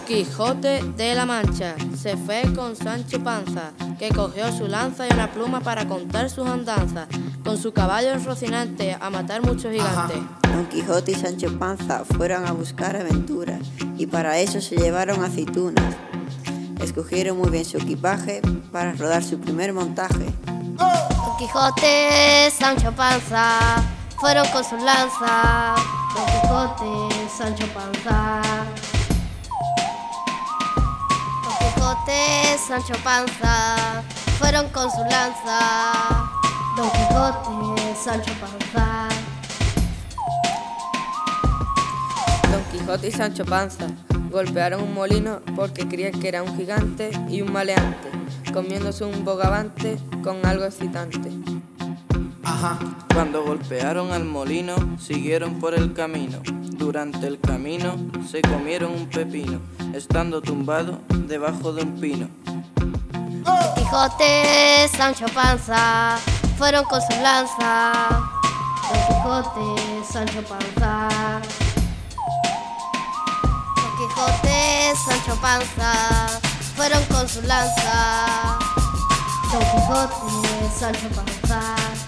Quijote de la Mancha se fue con Sancho Panza, que cogió su lanza y una pluma para contar sus andanzas, con su caballo en Rocinante a matar muchos gigantes. Don Quijote y Sancho Panza fueron a buscar aventuras y para eso se llevaron aceitunas. Escogieron muy bien su equipaje para rodar su primer montaje. Don Quijote, Sancho Panza fueron con su lanza. Don Quijote, Sancho Panza. Don Quijote, Sancho Panza fueron con su lanza. Don Quijote, Sancho Panza. Don Quijote y Sancho Panza golpearon un molino porque creían que era un gigante y un maleante, comiéndose un bogavante con algo excitante. Cuando golpearon al molino, siguieron por el camino. Durante el camino se comieron un pepino, estando tumbado debajo de un pino. Don Quijote, Sancho Panza fueron con su lanza. Don Quijote, Sancho Panza. Don Quijote, Sancho Panza fueron con su lanza. Don Quijote, Sancho Panza.